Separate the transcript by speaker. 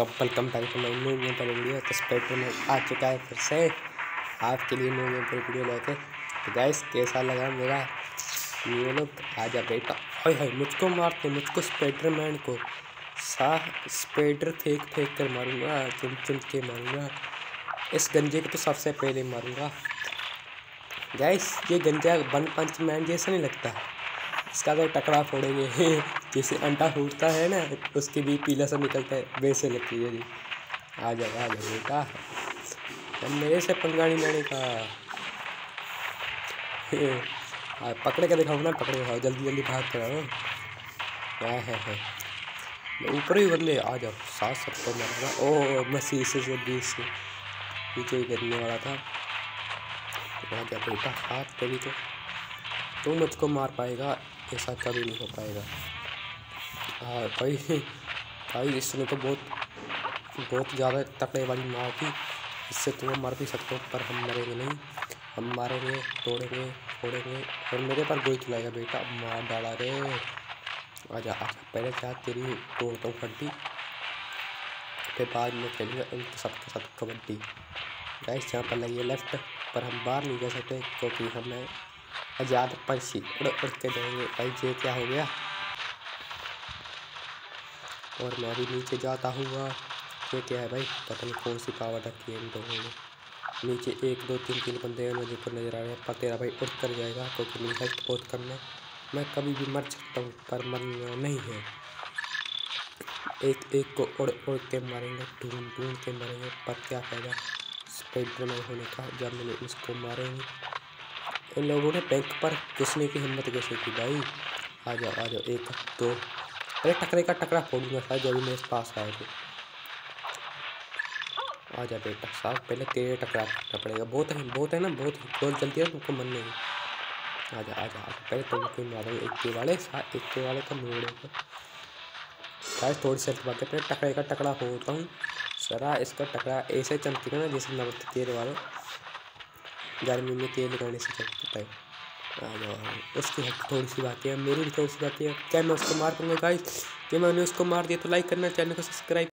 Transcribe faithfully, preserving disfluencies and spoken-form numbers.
Speaker 1: तो welcome back to my new game पर video. तो स्पेक्टर में आ चुका है फिर से आपके लिए न्यू गेम पर वीडियो लेके। तो गाइस कैसा लगा मेरा न्यू लुक? आजा बेटा। हाय हाय मुझको मारते, मुझको स्पाइडरमैन को सा स्पाइडर फेंक फेंक कर मारूंगा, चुन चुन के मारूंगा। इस गंजे को तो सबसे पहले मारूंगा। गाइस ये गंजा वन पंच मैन जैसा नहीं लगता, इसका तो टकरा फोड़ेंगे जैसे अंडा फूटता है ना, उसके भी पीला सा निकलता है, वैसे लगती है जी। आ जाओ आ जाओ बेटा, अब मेरे से पंगा नहीं लेने का। पकड़े के दिखाओ ना, पकड़े दिखाओ, जल्दी जल्दी भाग कर आओ। क्या है, है। ऊपर ही बंदे आ जाओ, सात सबको मारना। ओह मैं शीशे से बीस से नीचे ही गिरने वाला था। आ जा बेटा, हाथ कभी तो तू मुझको मार पाएगा, ऐसा कभी नहीं हो पाएगा। हाँ भाई भाई इसने तो बहुत बहुत ज़्यादा तकड़े वाली मार थी, इससे तुम्हें मार भी सकते हो, पर हम मरेंगे नहीं। हम मारेंगे, तोड़ेंगे, फोड़ेंगे और मेरे पर गोली चलाएगा बेटा। मार डाला रे। आजा आजा, पहले क्या तेरी तोड़ता हूँ हड्डी, फिर बाद में खेलेंगे इन सबके साथ कबड्डी। गाइस यहाँ पर लगी लेफ्ट, पर हम बाहर नहीं जा सकते क्योंकि हमें आजाद पंछी उड़ उड़ के जाएंगे। भाई ये क्या हो गया? और मैं भी नीचे जाता हुआ। ये क्या है भाई? पता नहीं कौन सी पावर रखी है इन दोनों ने। नीचे एक दो तीन तीन बंदे मुझे को नजर आ रहे हैं, पर तेरा भाई उड़ कर जाएगा क्योंकि मेरी हेल्थ बहुत कम है। मैं कभी भी मर सकता हूँ पर मरना नहीं है। एक एक को उड़ उड़ के मारेंगे, ढूंढ ढूंढ के मारेंगे, पर क्या फायदा स्पाइडरमैन होने का जब मैंने इसको मारेंगे। इन लोगों ने बैंक पर घुसने की हिम्मत कैसे की भाई? आ जाओ आ जाओ, एक दो, अरे टकरे का टकरा फोड़ूंगा शायद जब मेरे पास आए थे। आ जा बेटा साहब, पहले तेरे टकरा करना पड़ेगा। बहुत है बहुत है ना, बहुत बहुत जल्दी है तुमको मरने में। आ जा आ जा आ जा, पहले तुमको मारो एक के वाले साथ, एक के वाले का मोड़ेगा। शायद थोड़ी सी बात है, पहले टकरे का टकरा फोड़ता हूँ। सरा इसका टकरा ऐसे चमकेगा ना जैसे नमक तेल वाले गर्मी में तेल लगाने से चमकता है। आ जाओ आ जाओ, उसकी थोड़ी सी बातें हैं, मेरी भी थोड़ी सी बातें हैं। क्या मैं उसको मार दूंगा गाइस? क्या मैंने उसको मार दिया तो लाइक करना, चैनल को सब्सक्राइब